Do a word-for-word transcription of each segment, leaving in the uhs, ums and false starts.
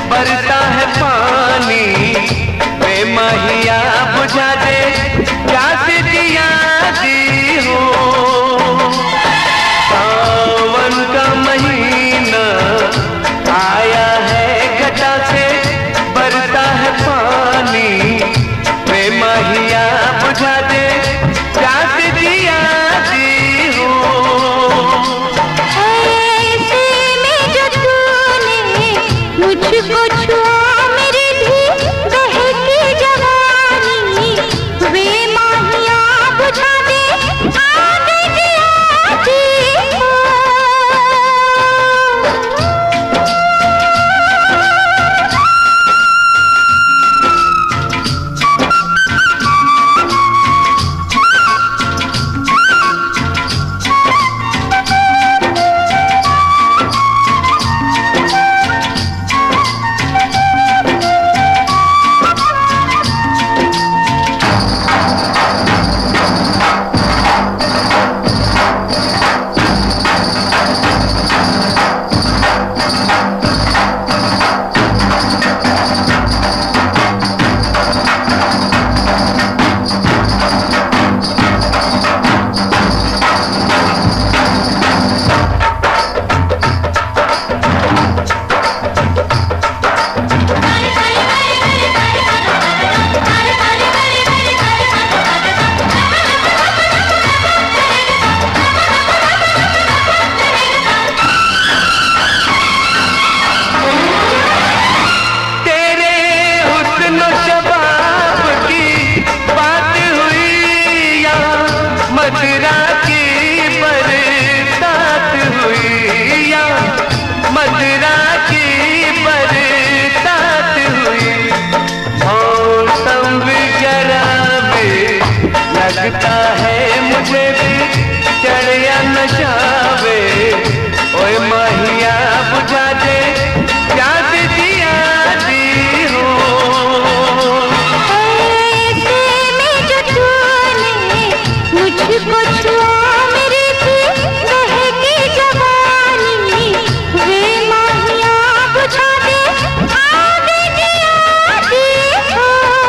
बरता है पानी, बेमहिया बुझा दे प्यास दिया दी हो। सावन का महीना आया है घटा से, बरता है पानी, बेमहिया बुझा दे प्यास दिया दी हो। ऐसे में जो तूने मुझको छुआ, मेरी भी बहकी जवानी, वे माहिया बुझा दे आग दिया दी हो। मदिरा की बरसात हुई या मदिरा की बरसात हुई, मौसम भी जरा भी लगता है मुझे भी चढ़िया नशावे, ओए माहिया बुझा दे प्यास दिया दी हो। मुझको छुआ, मेरी भी बहकी जवानी, वे माहिया बुझा दे आग दिया दी हो।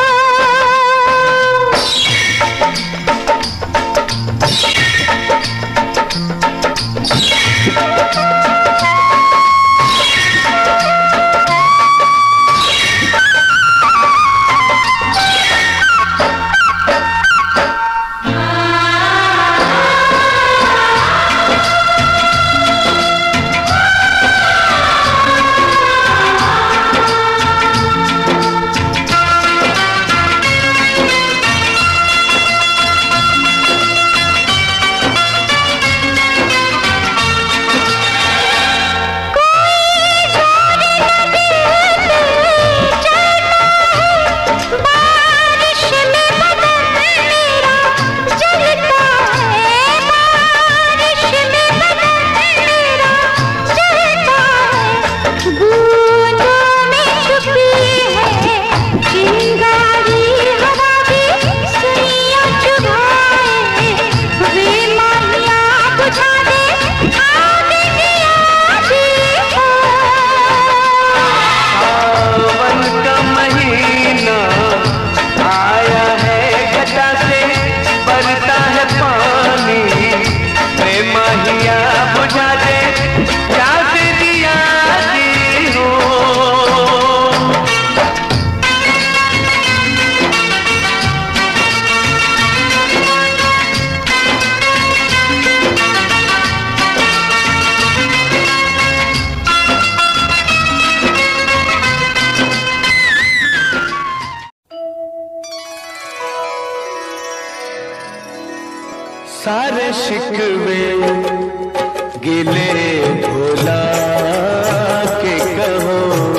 सारे शिकवे गिले भुला के कहो,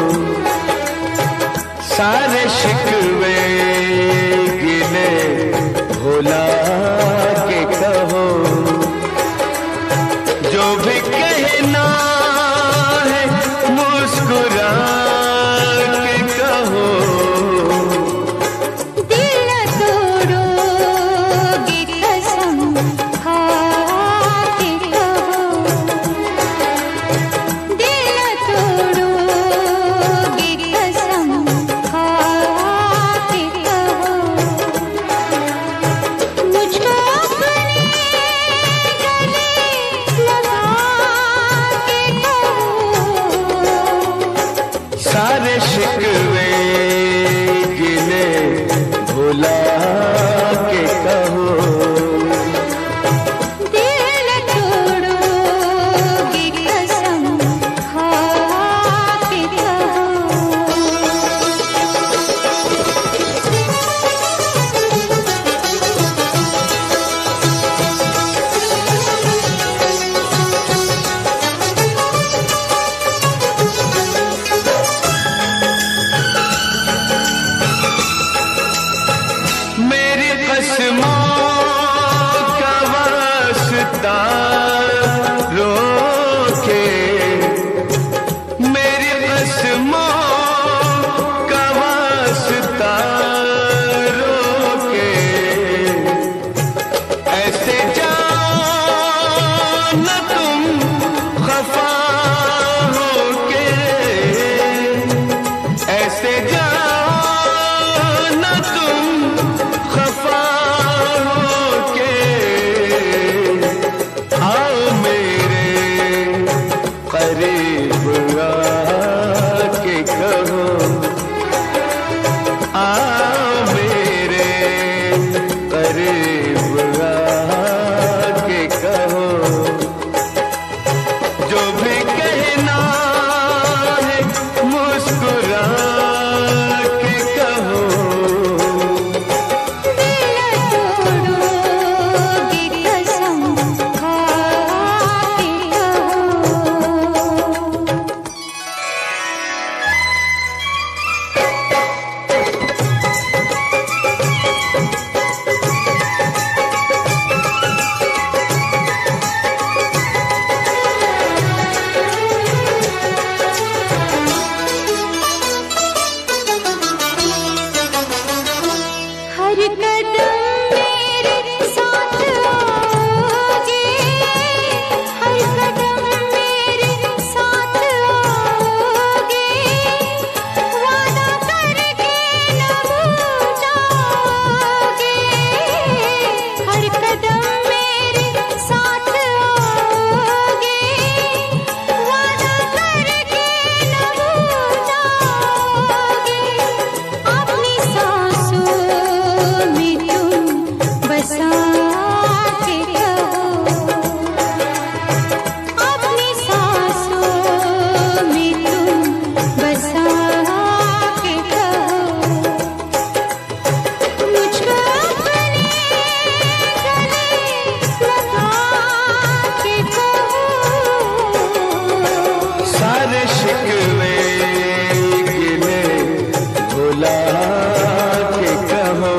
सारे शिकवे गिले भुला के कहो, जो भी कहना है मुस्कुरा के कहो। दिल तोड़ोगे कसम खा के कहो, दिल तोड़ोगे कैसे जाओ न तुम खफा होके, आओ मेरे करीब आके कहो, आओ मेरे करीब आके कहो, जो भी कहना है मुस्कुरा के कहो। दिल तोड़ोगे कसम खा के हर कदम मेरे साथ आओगे, हर कदम मेरे साथ आओगे, वादा करके न भूल जाओगे, हर कदम मेरे साथ आओगे, वादा करके न भूल जाओगे, अपनी सांसों में तुम बसा के कहो, अपनी सांसों में तुम बसा के कहो, मुझको अपने गले लगा के कहो। सारे शिकवे गिले भुला के कहो।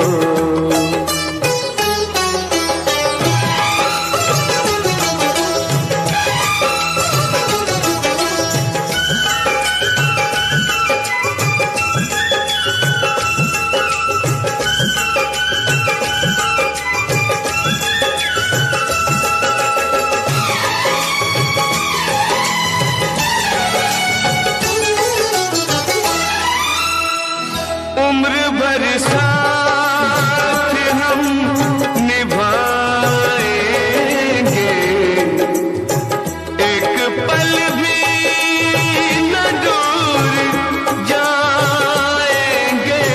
उम्र भर साथ हम निभाएंगे, एक पल भी न दूर जाएंगे,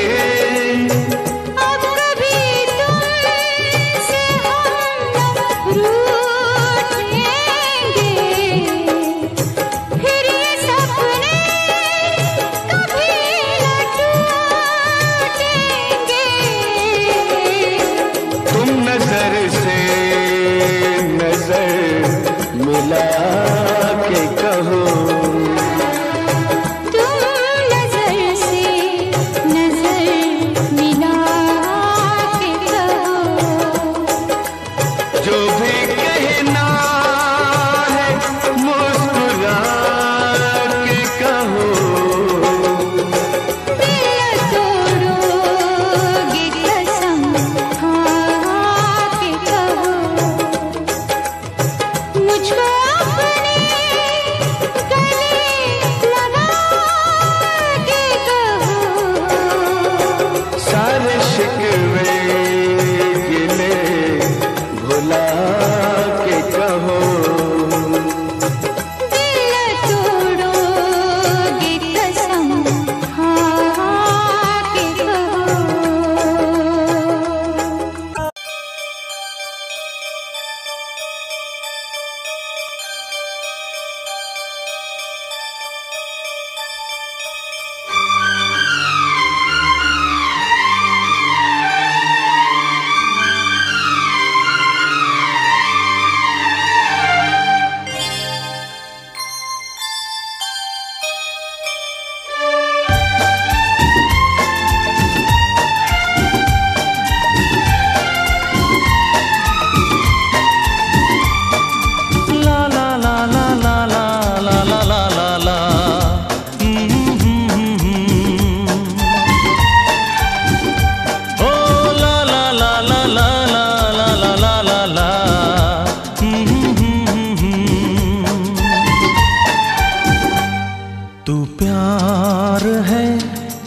अब कभी तुमसे हम रूठेंगे, फिर ये सपने कभी न टूटेंगे,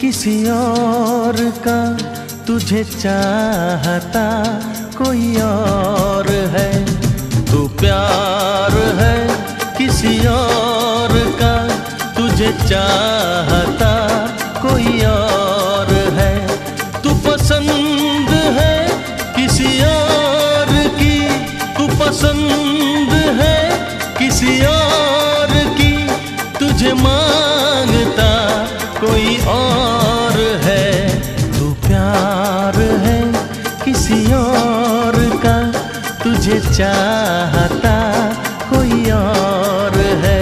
किसी और का तुझे चाहता कोई और है। तू प्यार है किसी और का तुझे चाहता कोई और है। तू पसंद है किसी और की, तू पसंद है किसी और की, तुझे मांगता कोई और है। तू प्यार है किसी और का तुझे चाहता कोई और है।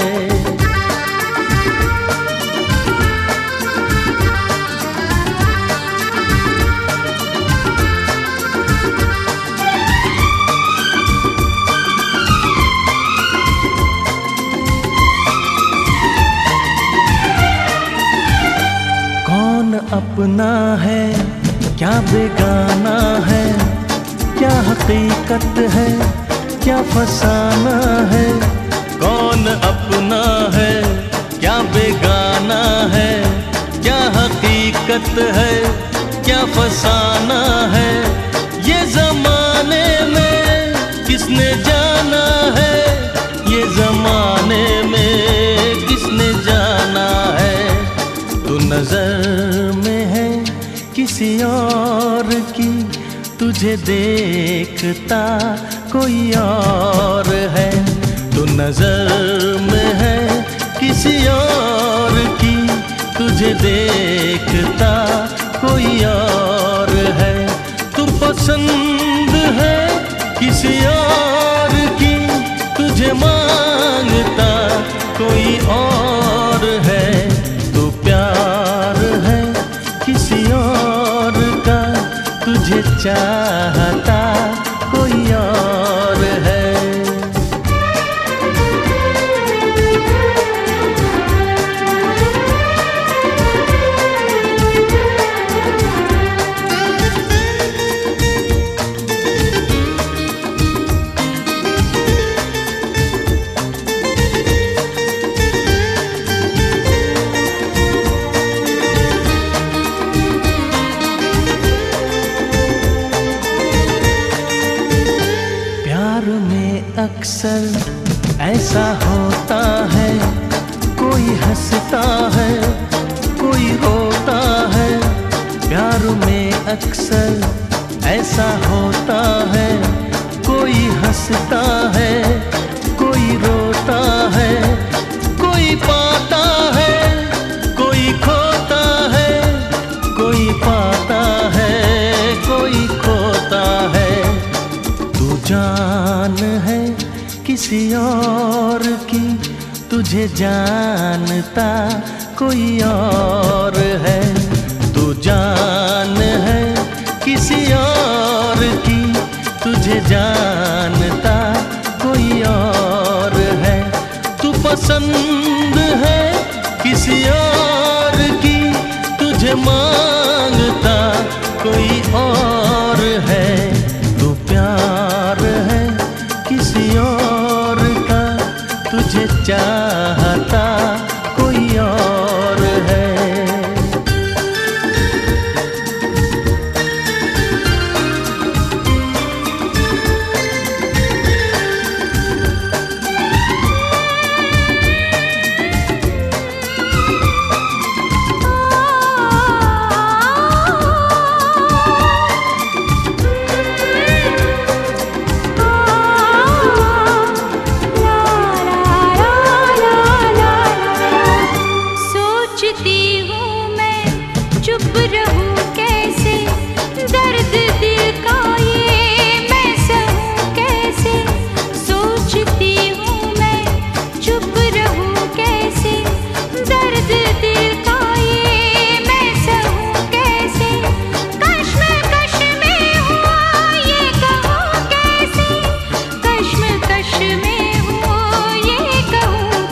कौन अपना है क्या बेगाना है, क्या हकीकत है क्या फसाना है। कौन अपना है क्या बेगाना है, क्या हकीकत है क्या फसाना है। ये जमाने में किसने जाना है, ये जमाने में किसने जाना है। तू नजर में है किसी और की, तुझे देखता कोई और है। तू नजर में है किसी और की, तुझे देखता कोई और है। तू पसंद है किसी और की, तुझे मांगता कोई और है। तू प्यार है किसी और का तुझे चाहता कोई और है। अक्सर ऐसा होता है, कोई हंसता है कोई रोता है। प्यार में अक्सर ऐसा होता है, कोई हंसता है कोई रोता है। कोई पाता है कोई खोता है, कोई पाता है कोई खोता है। तू जान है किसी और की, तुझे जानता कोई और है। तू जान है किसी और की, तुझे जानता कोई और है। तू पसंद है किसी और की, तुझे मांगता कोई और है। तू प्यार है किसी और का, तुझे चाहता कोई और है।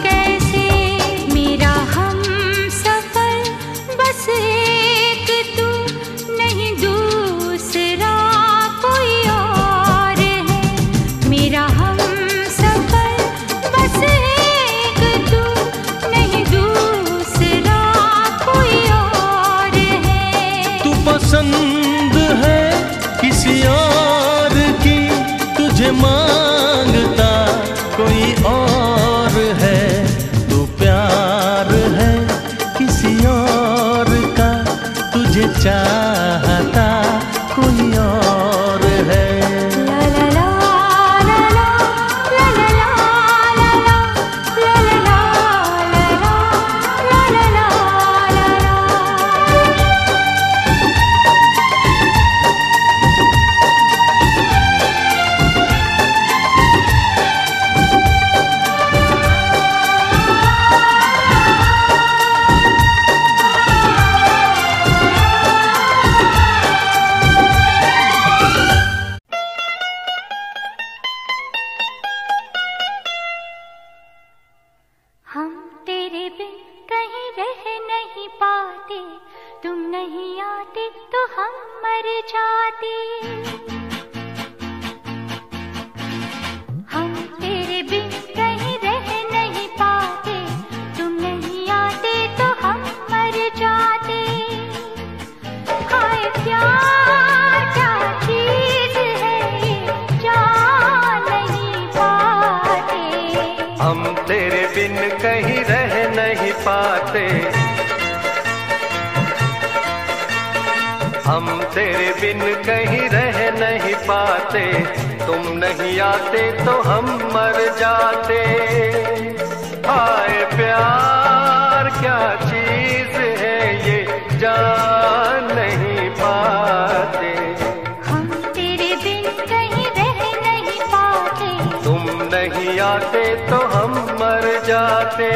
मेरा हमसफर बस एक तू। मुझे चाहता कोई और है। ला ला ला ला ला ला ला ला ला ला ला ला ला ला ला ला। हम तेरे बिन कहीं रह नहीं पाते, तुम नहीं आते तो हम मर जाते। हम तेरे बिन कहीं रह नहीं पाते, तुम नहीं आते तो हम मर जाते। हाय प्यार क्या चीज है ये जान नहीं पाते। हम तेरे बिन कहीं रह नहीं पाते, हम तेरे बिन कहीं रह नहीं पाते, तुम नहीं आते तो हम मर जाते। हाय प्यार क्या चीज है ये जान नहीं पाते। हम तेरे बिन कहीं रह नहीं पाते, तुम नहीं आते तो हम मर जाते।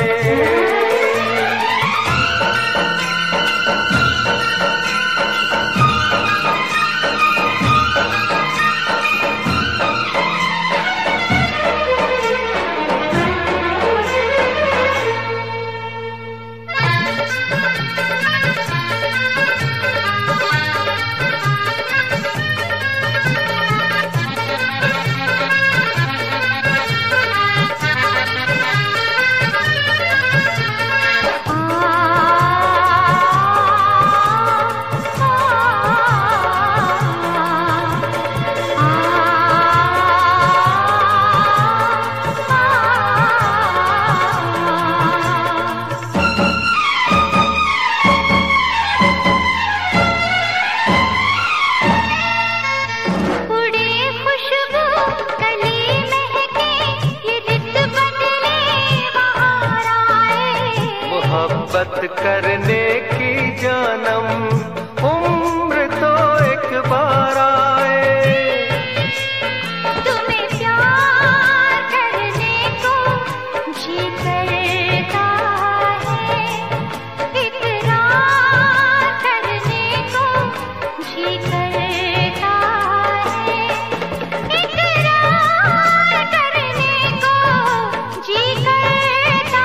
मोहब्बत करने की जानम उम्र तो एक बार आए। तुम्हें प्यार करने को जी करता है, इकरार करने को जी करता है, इकरार करने को जी करता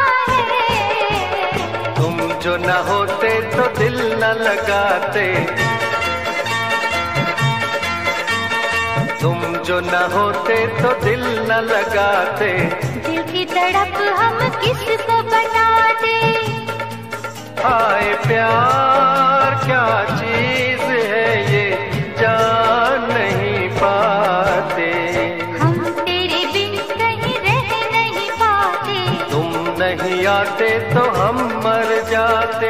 है। तुम जो न होते तो दिल न लगाते, तुम जो न होते तो दिल न लगाते। दिल की तड़प हम किसको बताते। हाय प्यार क्या चीज है ये जान नहीं पाते। हम तेरे बिन कहीं रह नहीं पाते, तुम नहीं आते तो हम मर जाते।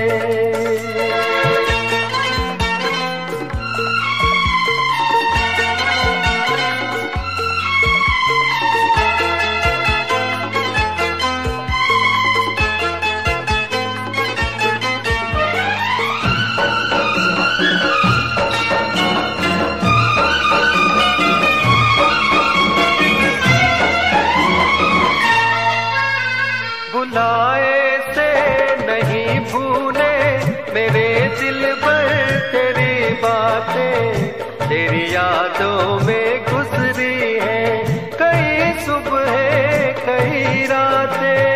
बुलाए से नहीं भूले मेरे दिल पर तेरी बातें, तेरी यादों में गुजरी है कई सुबह कई रातें।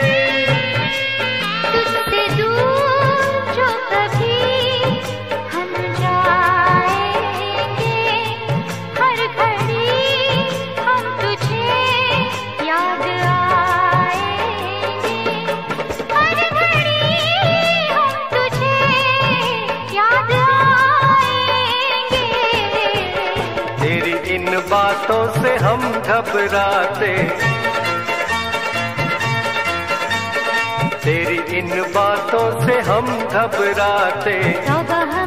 तुझसे दूर जो कभी हम जाएंगे, हर घड़ी हम तुझे याद आएंगे, हर घड़ी हम तुझे याद आएंगे। तेरी इन बातों से हम घबराते, तेरी इन बातों से हम घबराते। तौबा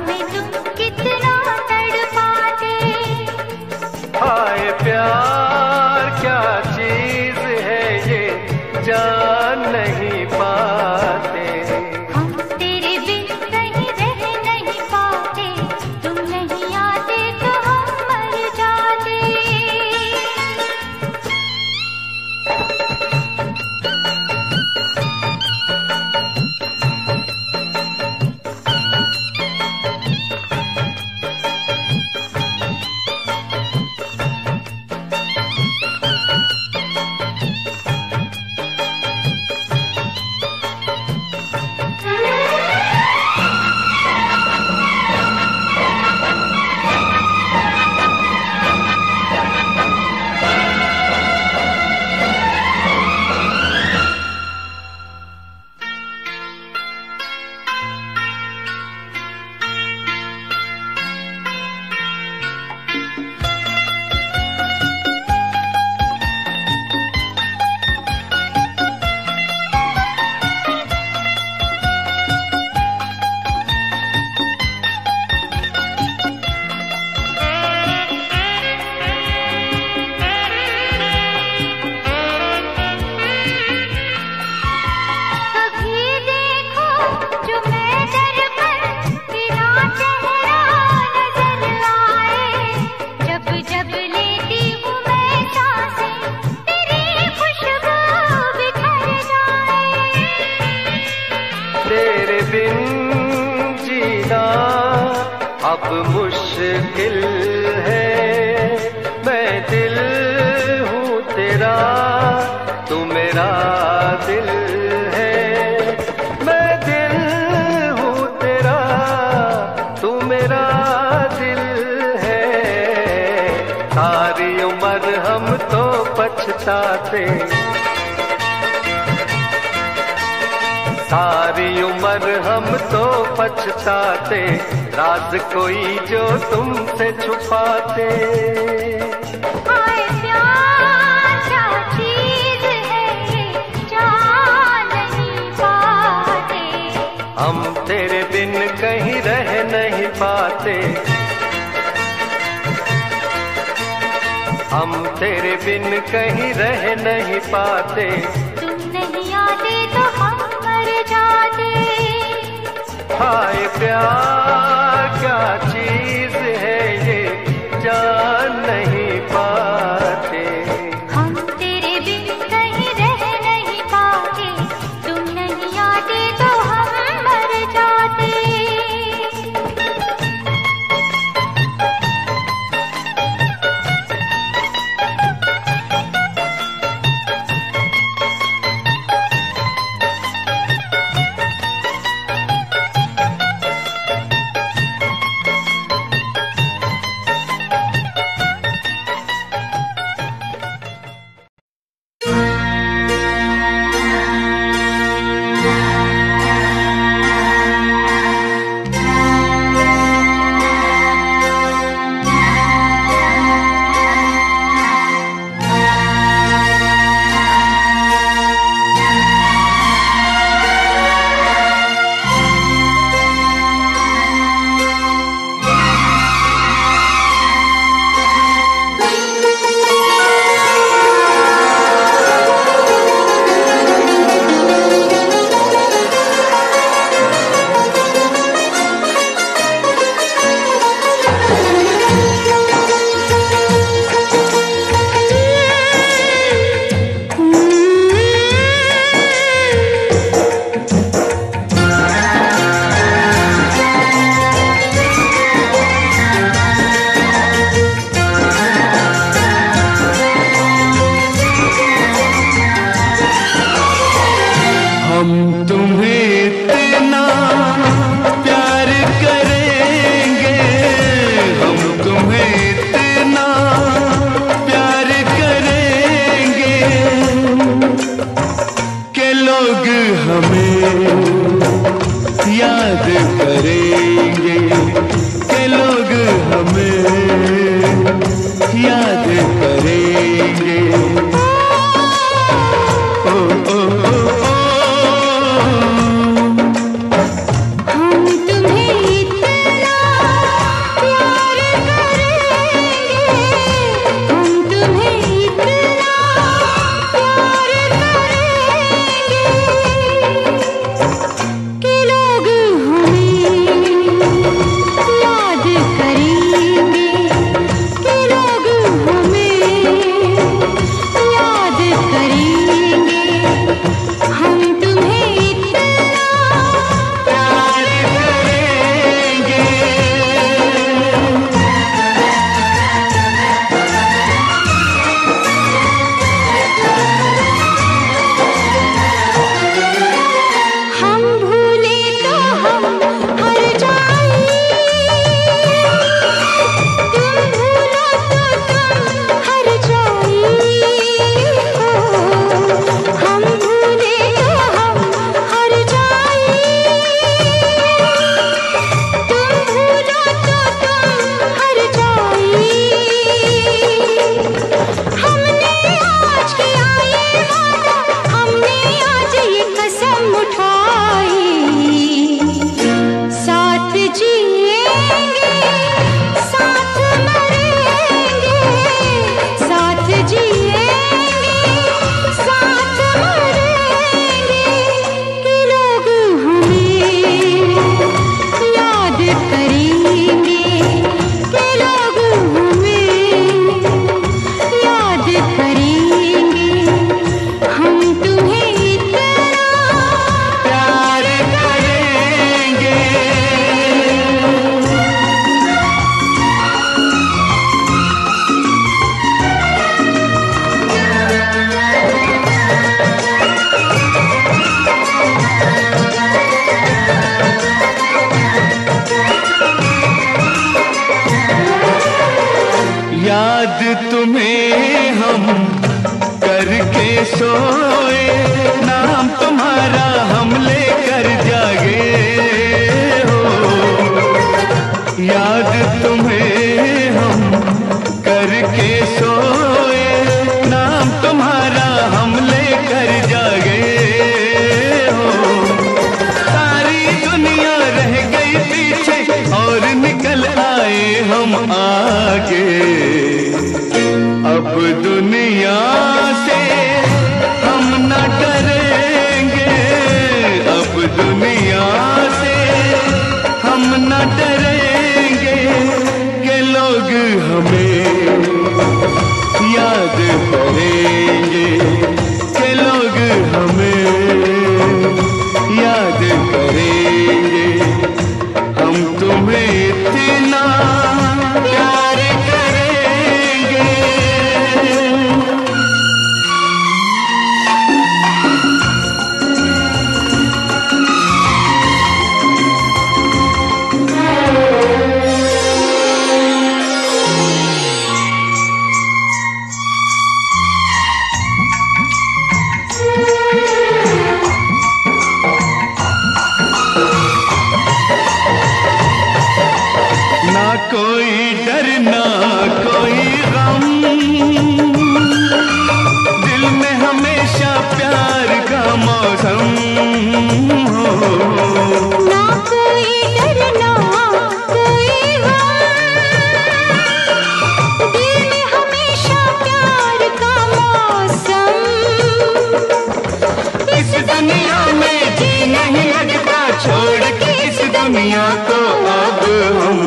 मुश्किल है, मैं दिल हूँ तेरा, तू मेरा दिल है। मैं दिल हूँ तेरा, तू मेरा दिल है। सारी उम्र हम तो पछताते, सारी उम्र हम तो पछताते, राज कोई जो तुमसे छुपाते। हाय प्यार क्या चीज है ये जान नहीं पाते, हम तेरे बिन कहीं रह नहीं पाते, हम तेरे बिन कहीं रह नहीं पाते। तुम नहीं आते तो हम मर जाते। हाय प्यार क्या चीज है ये जान नहीं पाते, हम तेरे बिन कहीं रह नहीं पाते, तुम नहीं आते तो हम मर जाते। सोए, नाम तुम्हारा हम लेकर जागे हो। याद तुम्हें हम करके सोए, नाम तुम्हारा हम लेकर जागे हो। सारी दुनिया रह गई पीछे और निकल आए हम आगे। अब दुनिया से हम न डरेंगे, अब दुनिया से हम न डरेंगे कि लोग हमें याद करेंगे, कि लोग हमें याद करेंगे। हम तुम्हें इतना प्यार करेंगे। ना कोई डर ना कोई गम, दिल में हमेशा प्यार का मौसम हो। ना कोई डर ना कोई गम, दिल में हमेशा प्यार का मौसम। इस दुनिया में जी नहीं लगता, छोड़ के इस दुनिया को अब हम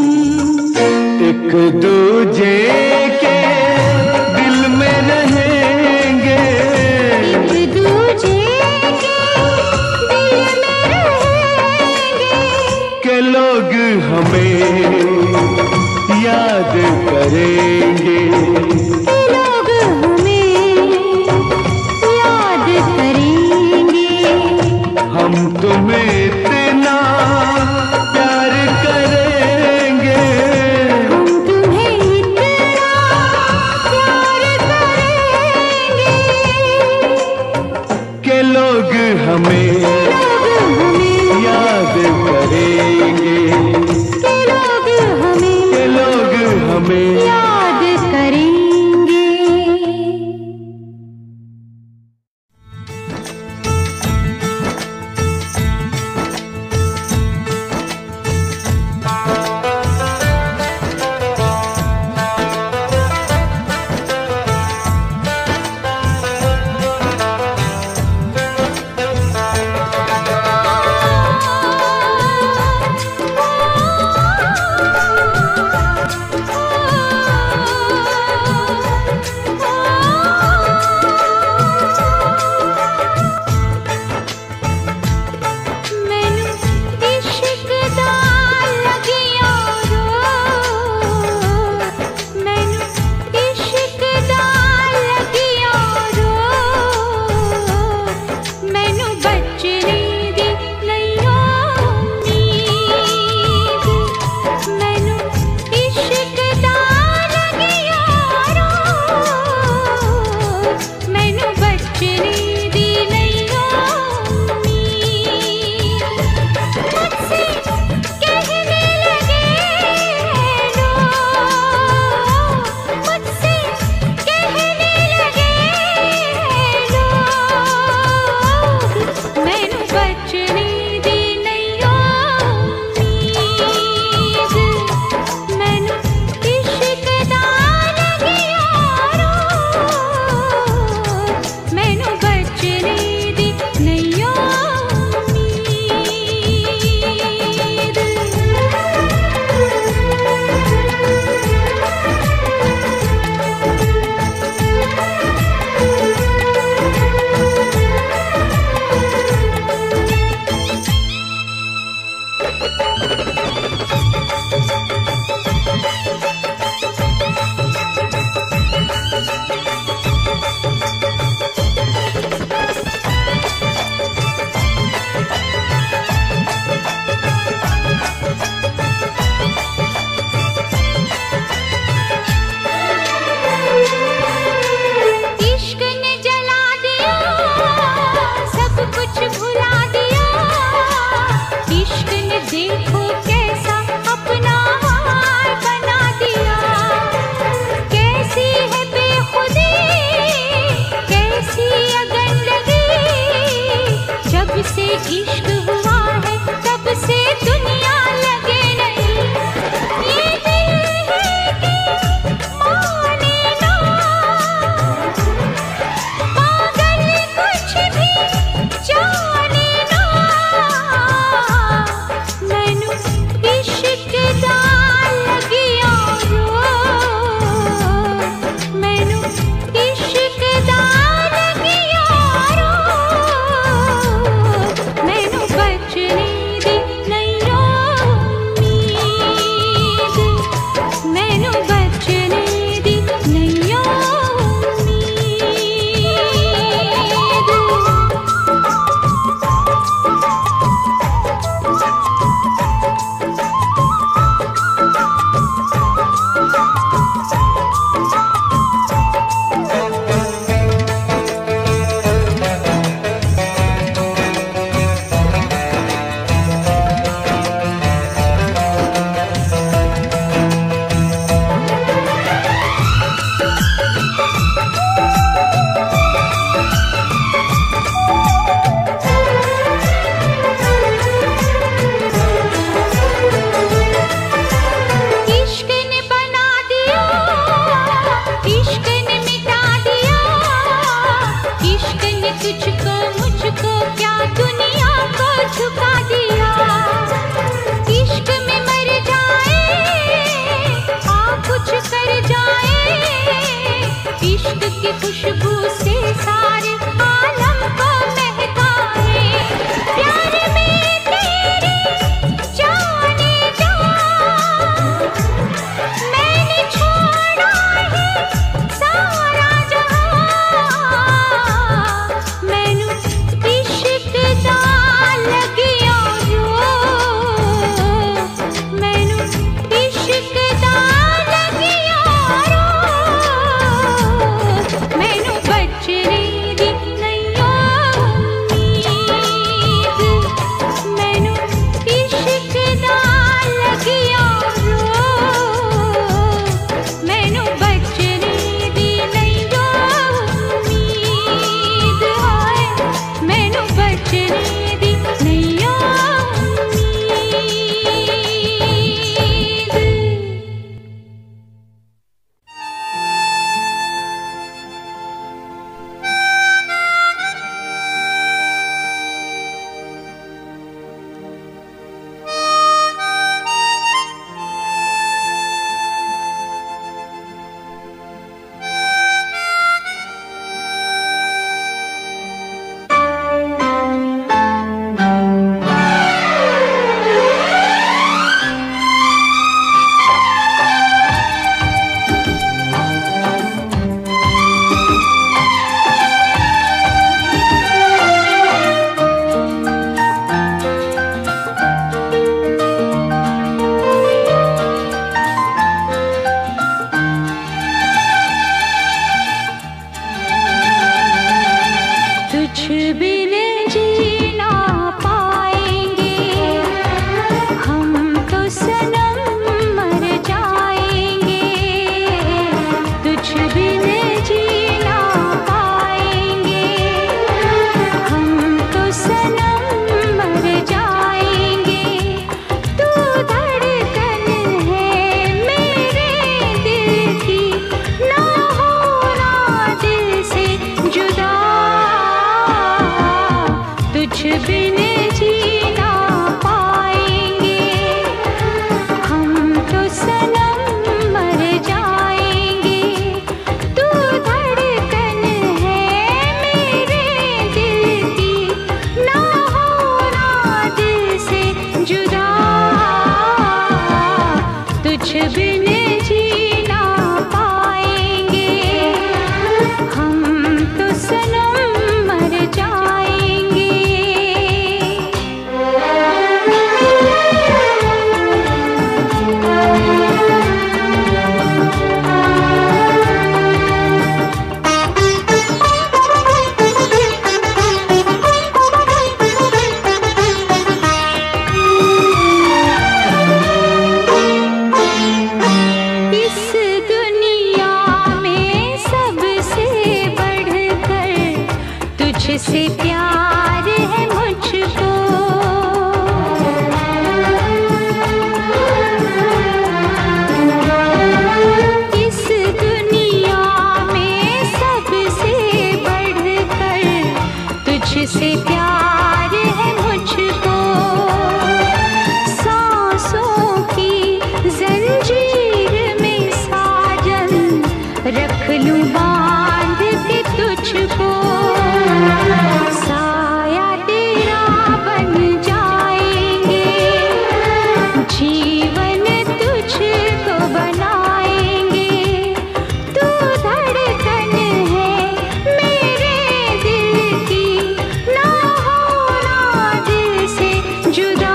एक दूजे के दिल में रहेंगे, एक दूजे के दिल में रहेंगे। के लोग हमें याद करेंगे, के लोग हमें याद करेंगे। हम तुम्हें इतना प्यार करेंगे, हम तुम्हें इतना प्यार करेंगे के लोग हमें लोग हमें याद करेंगे, के लोग हमें के लोग हमें याद करेंगे। खुशबू से सारे आलम को महकाए। प्यार में तेरे जाने जा मैंने छोड़ा है सारा जहां। मैनू इश्क दा लगिया रो, मैनू इश्क दा लगिया रो। मैनू बचने दी नहीं उम्मीद, मैनू इश्क दा लगिया रो। मैनू बचने दी नहीं उम्मीद, हाय मैनू बचने दी नहीं उम्मीद। तुझ बिन जीना पाएंगे हम तो सनम मर जाएंगे। तुझ बिन जीना पाएंगे हम तो सनम मर जाएंगे। तू धड़कन है मेरे दिल की, ना होना दिल से जुदा। तुझ बिन जीना पाएंगे हम तो सनम मर जाएंगे। तू धड़कन है मेरे दिल की, ना होना दिल से जुदा। तुझ बिन जीना पाएंगे हम तो सनम मर जाएंगे। इस दुनिया में सबसे बढ़कर तुझसे प्यार है मुझको। इस दुनिया में सबसे बढ़कर तुझसे प्यार है मुझको। सांसों की जंजीर में साजन रख लूं बांध के तुझको। साया तेरा बन जाएंगे, जीवन तुझको बनाएंगे। तू धड़कन है मेरे दिल की, ना होना दिल से जुदा।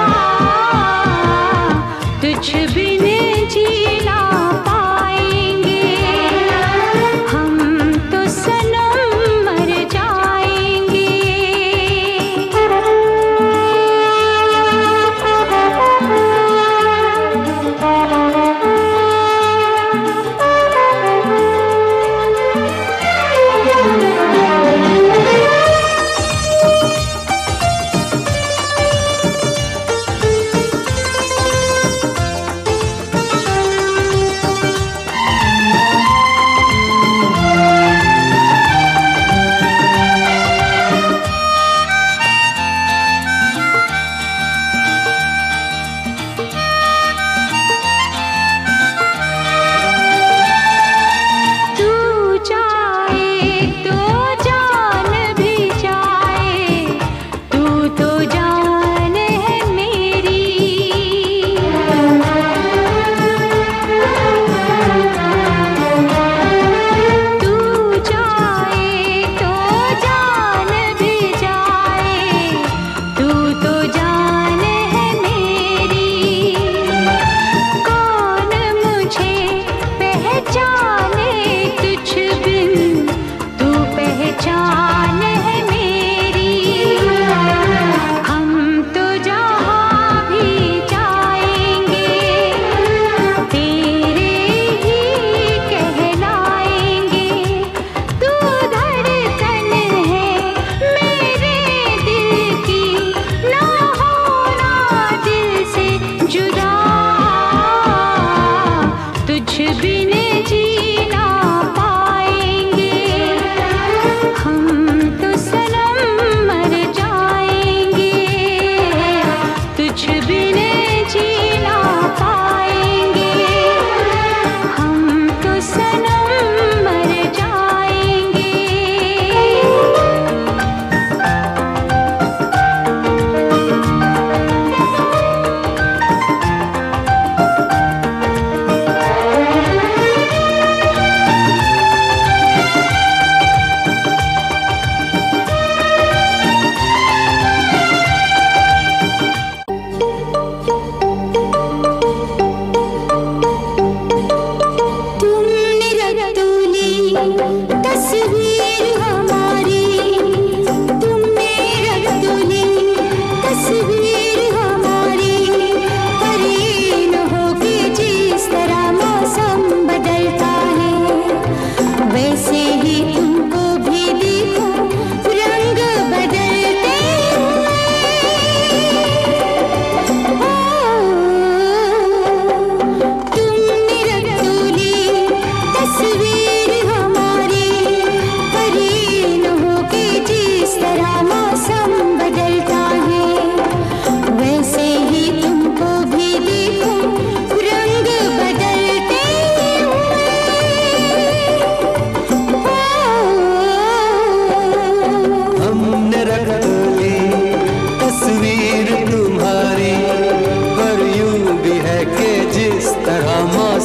तुझ बिन जीना पाएंगे हम तो सनम मर जाएंगे।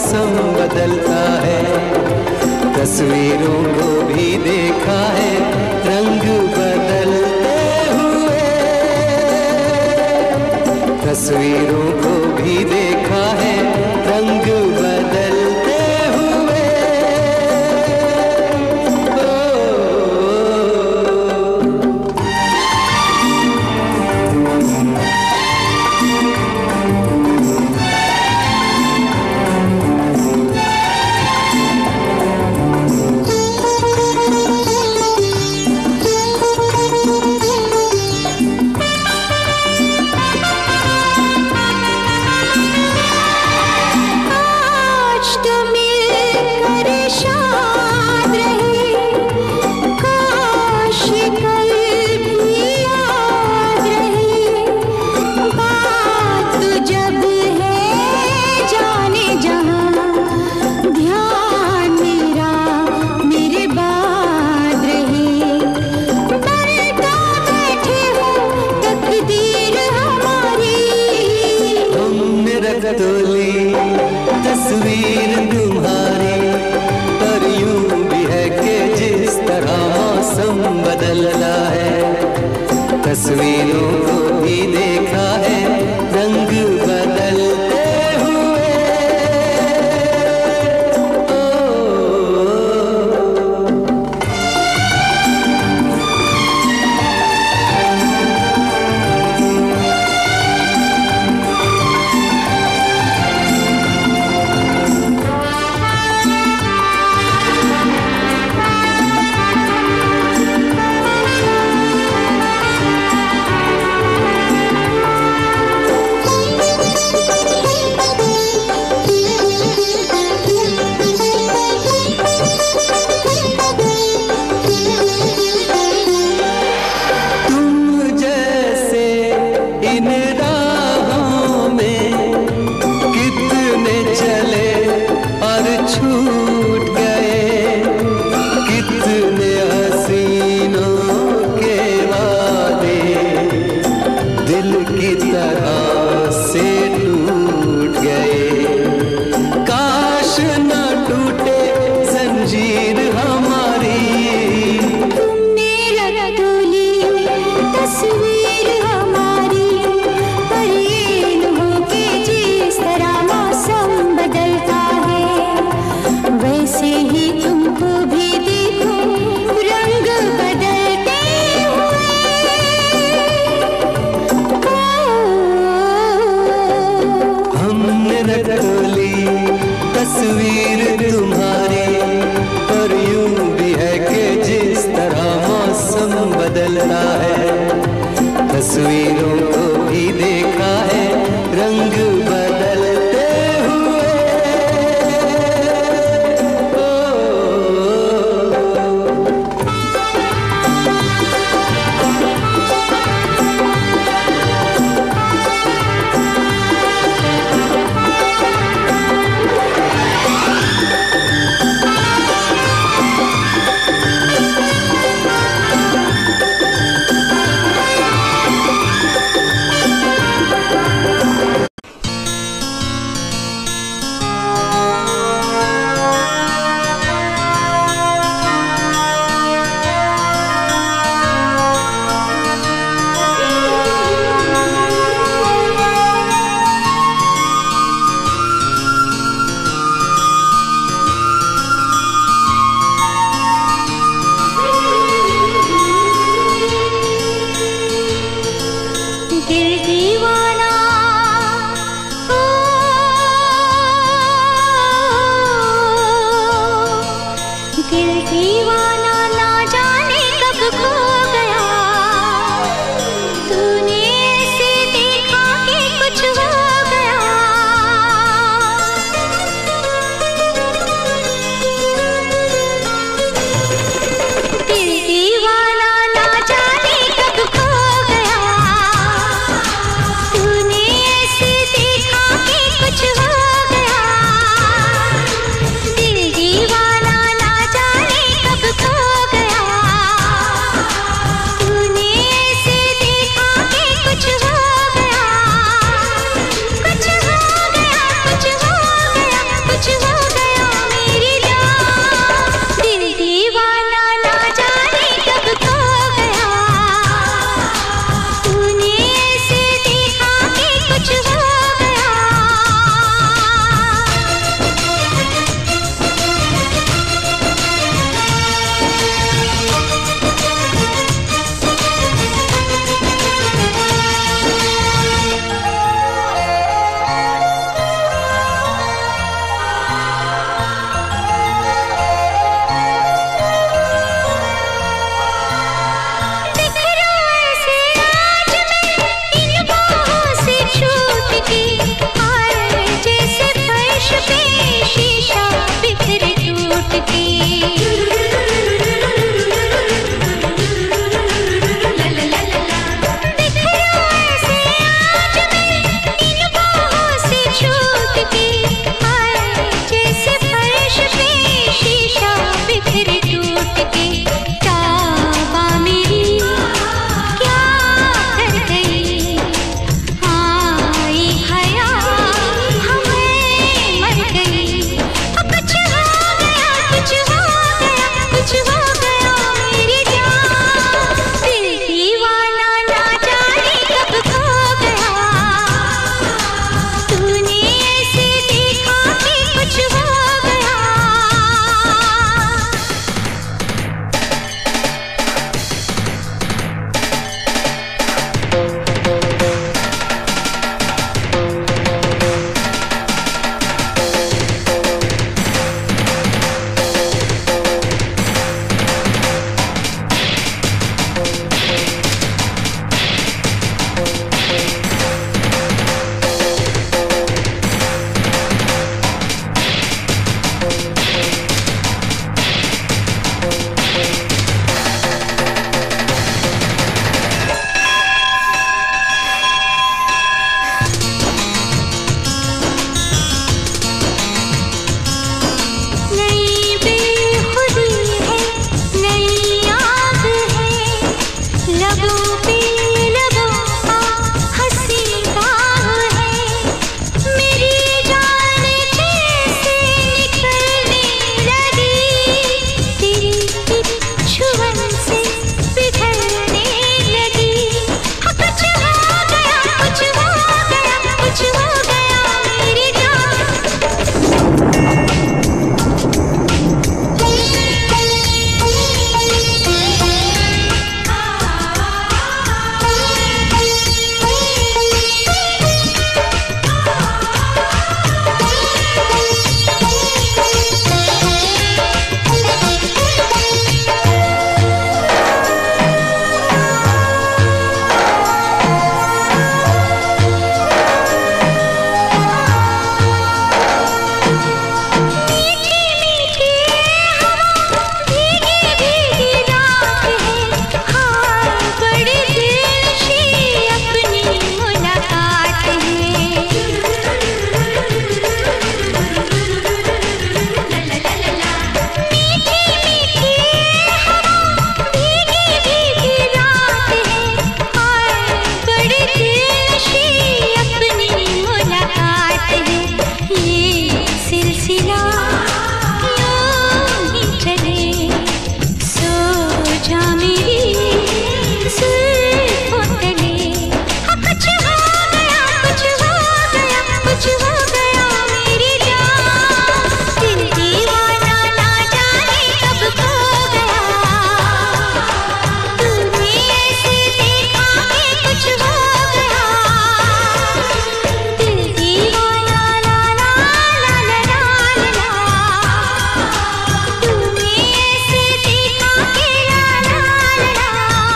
मौसम बदलता है, तस्वीरों को भी देखा है रंग बदलते हुए, तस्वीरों को भी देखा है रंग बदलते हुए। तोली तस्वीर तुम्हारी, पर यूं भी है कि जिस तरह मौसम बदलता है, तस्वीरों को भी देखा है रंग बदलते हुए। छूट गए कितने हसीनों के वादे, दिल की तरह से टूट गए। काश न टूटे जंजीर हमारी, तुमने रख ली तस्वीर हमारी, पर ये न हो कि जिस तरह मौसम बदलता वैसे ही तुमको भी देखो रंग बदलते हुए। हमने रख ली तस्वीर तुम्हारी, पर यूं भी है कि जिस तरह मौसम बदलता है, तस्वीरों को भी देखा है रंग बदलते हुए। के, आए जैसे फर्श पे शीशा बिखर टूट के। तौबा मेरी क्या कर गई, आई हया हमें मर गई। कुछ हो गया, कुछ हो गया, कुछ हो गया मेरी जान। दिल दीवाना ना जाने कब खो गया, तूने ऐसे देखा कि कुछ हो गया। नई बेखुदी है, नई आग है, लबों पे लबों का हंसी बाह है। मेरी जान जैसे निकलने लगी, तेरी एक छुअन से बिखरने लगी। हाँ, कुछ हो गया, कुछ हो गया, कुछ हो गया मेरी जान। मीठी मीठी हवा, भीगी भीगी रात है, हाँ बड़ी दिलशी अपनी मुलाकात है। मीठी मीठी हवा, भीगी भीगी रात है, हाँ बड़ी दिलशी अपनी मुलाकात है। ये सिलसिला यूं ही चले, सो जा मेरी जुल्फों तले। हाँ, कुछ हो गया, कुछ हो गया, कुछ हो गया मेरी जान। दिल दीवाना ना जाने कब खो गया, तूने ऐसे देखा कि कुछ हो गया। दिल दीवाना ला ला ला ला ला ला, तूने ऐसे देखा कि ला ला ला ला।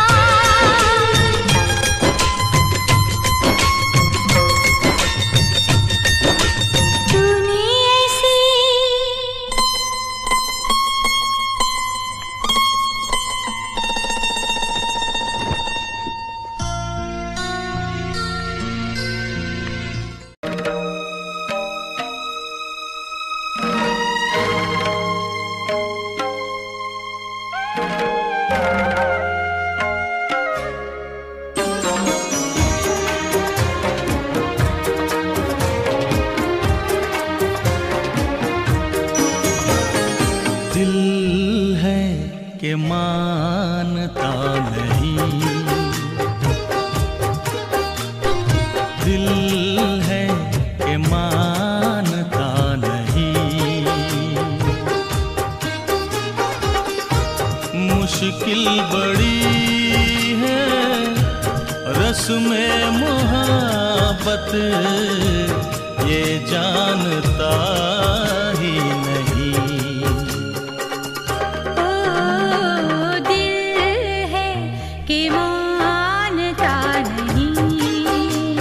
तूने ऐसे दिल है कि मानता नहीं, दिल है कि मानता नहीं। मुश्किल बड़ी है रस्म मोहब्बत, ये जानता ही नहीं। ओ दिल है कि मानता नहीं,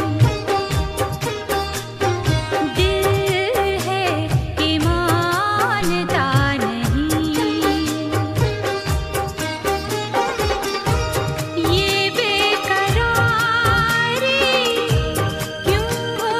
दिल है कि मानता नहीं। ये बेकरारी क्यों हो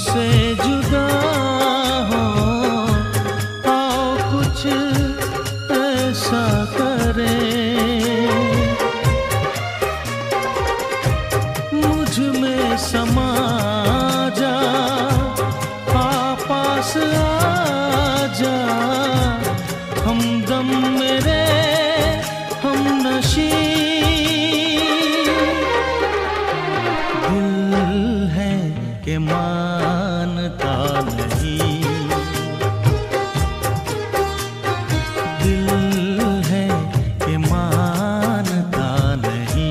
मुझसे जुदा हो, आओ कुछ ऐसा करें, मुझ में समा जा, आ पास आ जा, हमदम मेरे हम नशी। दिल है कि मानता नहीं, दिल है कि मानता नहीं।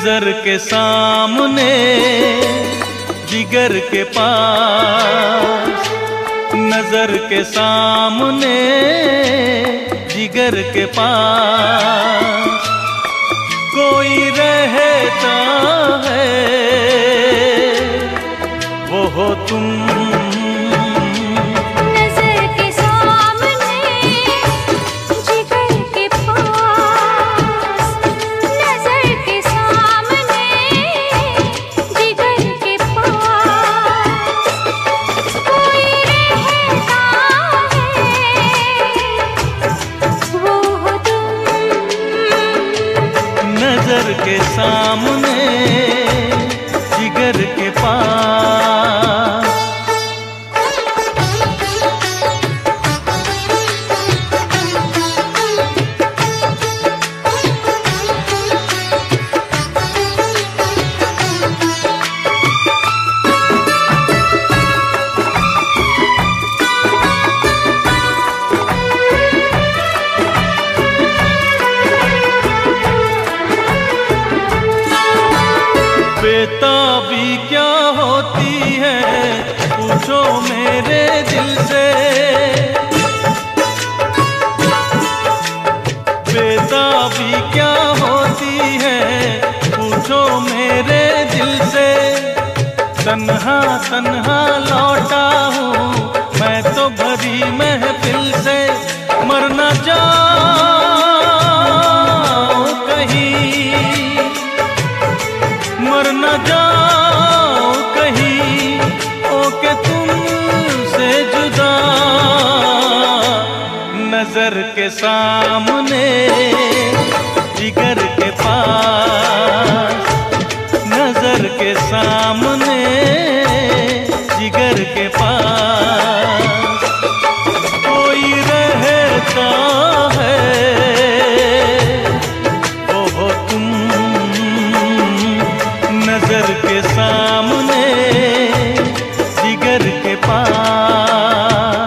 नजर के सामने जिगर के पास, नजर के सामने जिगर के पास कोई रहता है, वो हो तुम। नजर के सामने जिगर के पास। बेताबी क्या होती है पूछो मेरे दिल से, बेताबी क्या होती है पूछो मेरे दिल से। तन्हा तन्हा लौटा हूँ मैं तो भरी महफिल से, मर न जाऊं कहीं, मर न जाओ कहीं ओके तुमसे जुदा। नजर के सामने जिगर के पास, नजर के सामने जिगर के पास कोई रहता है, वो हो तुम। नजर के सामने जिगर के पास।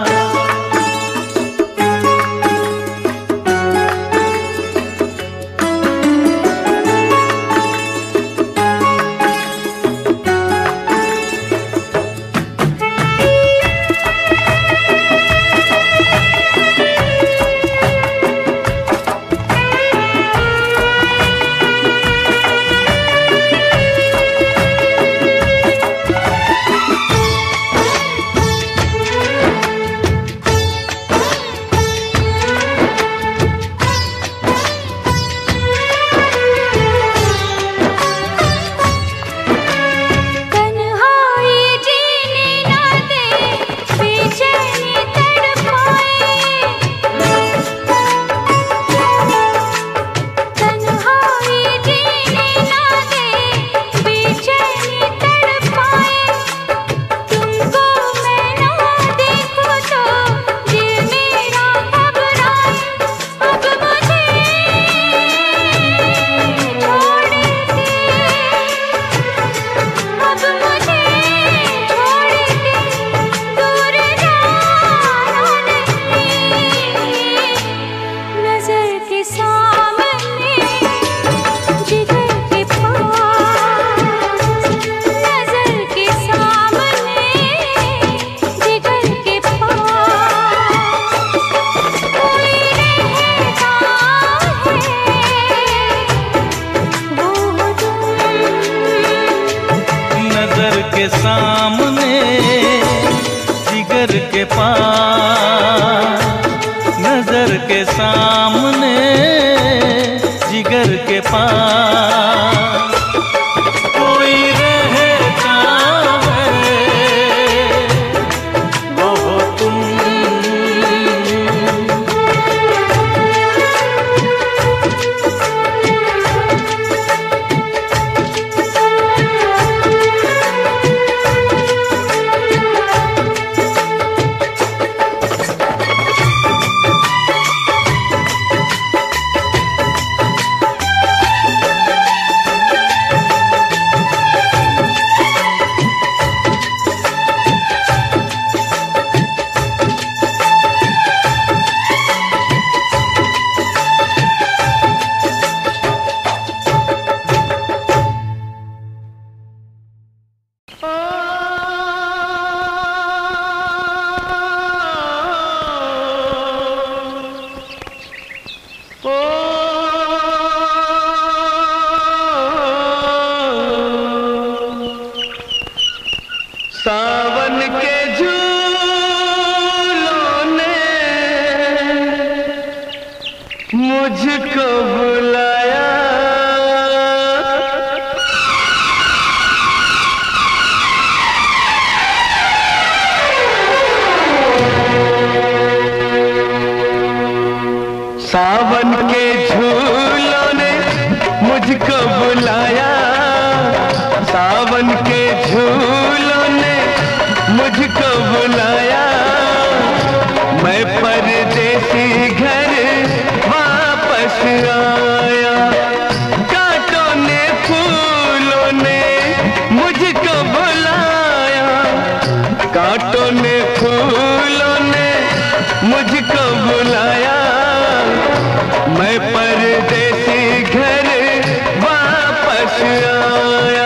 के सामने जिगर के पास, नजर के सामने जिगर के पास कोई रहता है, वो हो तुम। मुझको बुलाया। सावन के झूलों ने मुझको बुलाया, सावन के झूलों ने मुझको बुलाया। मैं परदेसी घर वापस आया। कांटों ने फूलों ने मुझको बुलाया, कांटों ने फूलों ने मुझको बुलाया। मैं परदेसी घर वापस आया।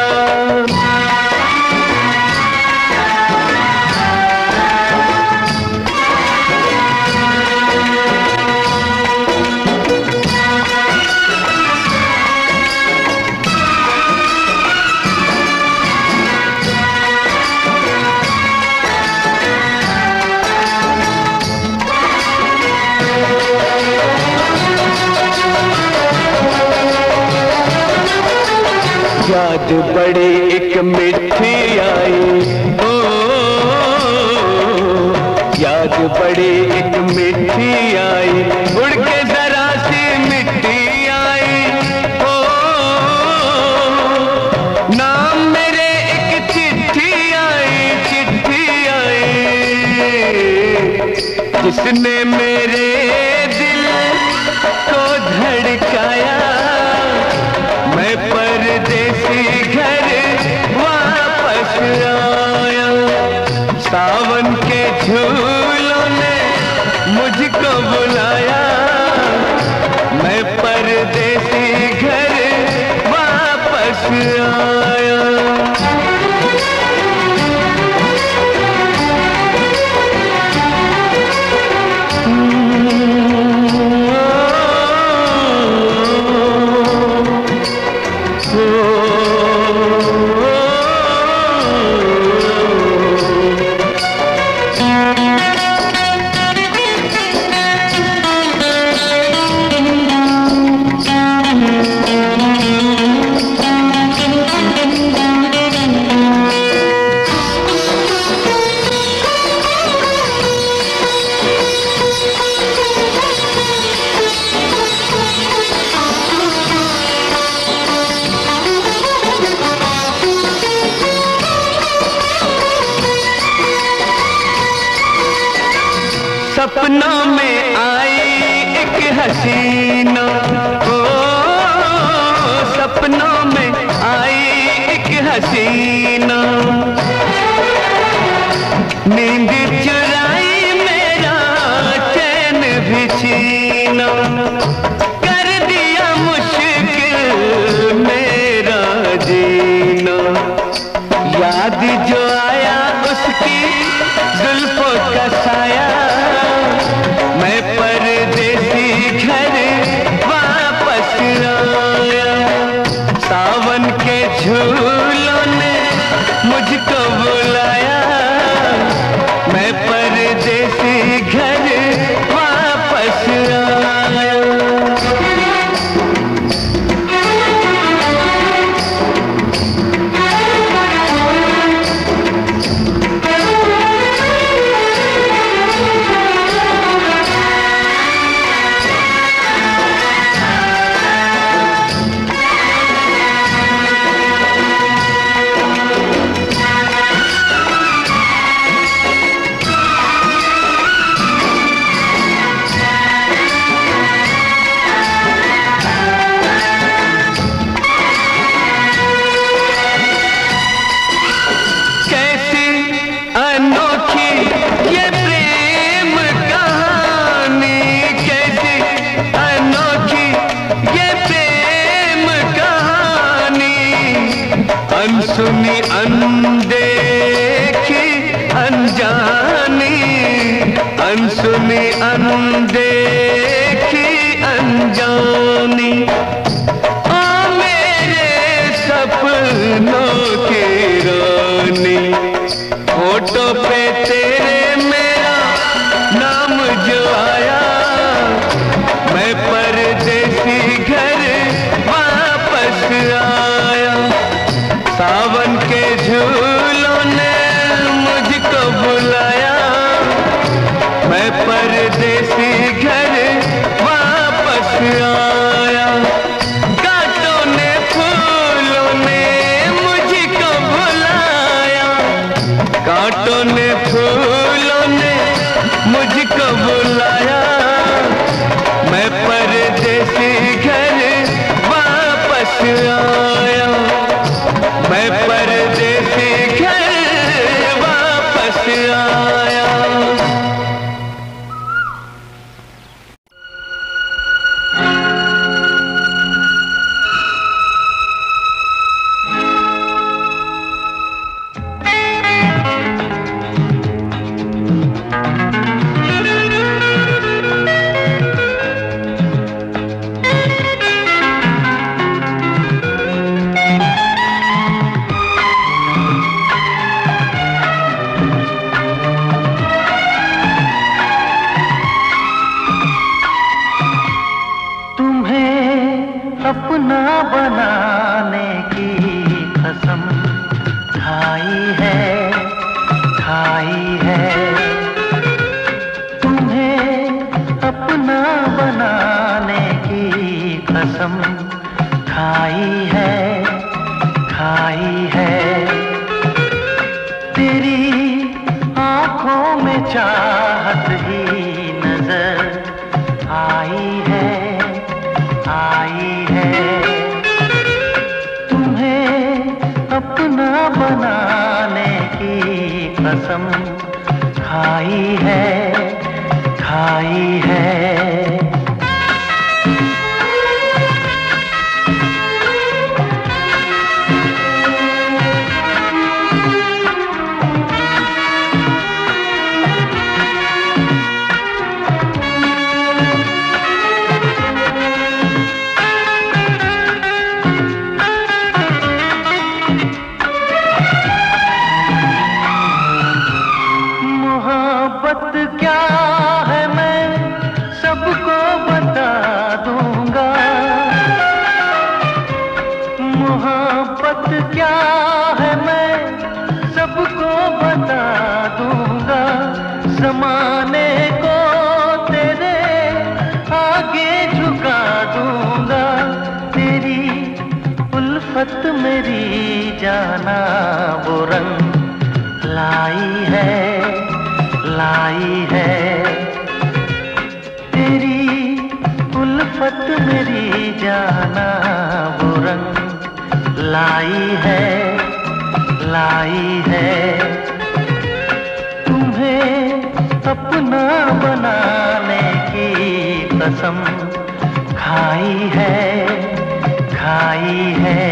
याद बड़ी एक मिठी आई, ओ याद बड़ी एक मिठी आई, उड़ के जरा सी मिट्टी आई। ओ नाम मेरे एक चिट्ठी आई, चिट्ठी आई, जिसने मेरे दिल को धड़काया। मैं परदेसी घर वापस आया। सावन के झूलों ने मुझको बुलाया। मैं परदेसी घर वापस आया। सपनों में आई एक हसीना, ओ सपनों में आई एक हसीना। नींद चुराई मेरा चैन भी छीना। कर दिया मुश्किल मेरा जीना। याद जो आया उसकी जुल्फों का साया। मैं परदेसी घर वापस आया। सावन के झूलों ने मुझको बुलाया। मैं परदेसी घर वापस आया। अनसुनी अनदेखी अनजानी, अनसुनी अनदेखी अनजानी। ओ मेरे सपनों की रानी, फोटो पे तेरे मेरा नाम जो आया। मैं परदेसी मैं परदेसी घर वापस आया। कांटों ने फूलों ने मुझको बुलाया, कांटों ने फूलों ने मुझको बुलाया। मैं परदेसी घर वापस आया, मैं परदेसी घर वापस आया। अपना बनाने की कसम खाई है, खाई है। तुम्हें अपना बनाने की कसम खाई है, खाई है। तेरी आंखों में चाहत ही नजर आई है, आई है। तुम्हें अपना बनाने की कसम खाई है, खाई है। मोहब्बत क्या है मैं सबको बता दूंगा, मोहब्बत क्या है मैं सबको बता दूंगा। ज़माने को तेरे आगे झुका दूंगा। तेरी उल्फत मेरी जाना वो रंग लाई है, लाई है। तेरी उल्फत मेरी जाना वो रंग लाई है, लाई है। तुम्हें अपना बनाने की कसम खाई है, खाई है।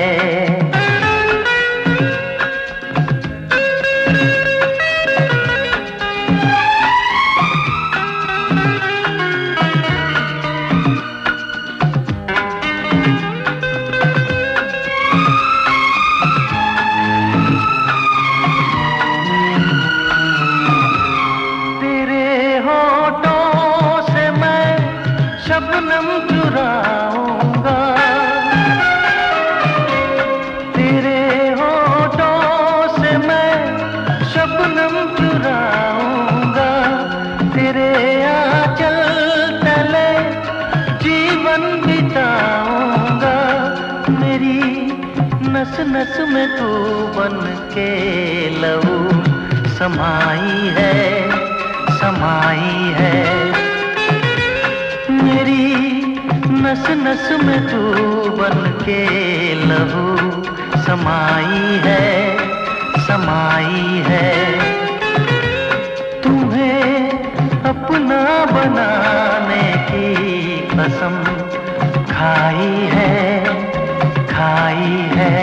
शबनम चुराऊंगा, तेरे होठों से मैं शबनम चुराऊंगा। तेरे आंचल तले जीवन बिताऊंगा। मेरी नस नस में तू बन के लहू समाई है, समाई है। मेरी नस नस में तू बन के लहू समाई है, समाई है। तुम्हें अपना बनाने की कसम खाई है, खाई है।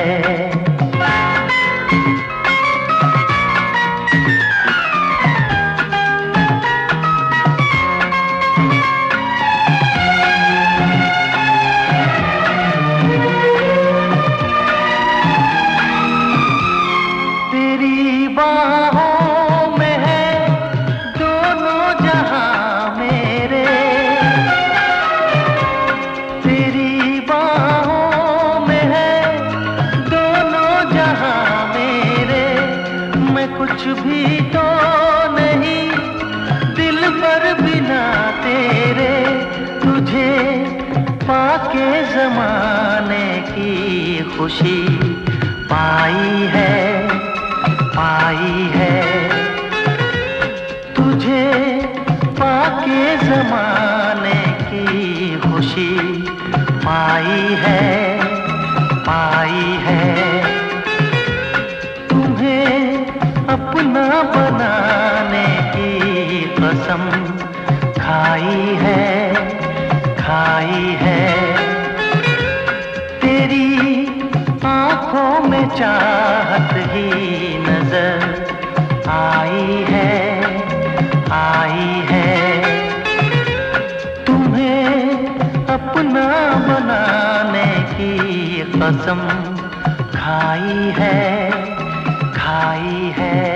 बाहों में है दोनों जहां मेरे, तेरी बाहों में है खुशी पाई है, पाई है। तुझे पाके ज़माने की खुशी पाई है, पाई है। तुम्हें अपना बनाने की कसम खाई है, खाई है। तेरी आंखों में चाहत ही नजर आई है, आई है। तुम्हें अपना बनाने की कसम खाई है, खाई है।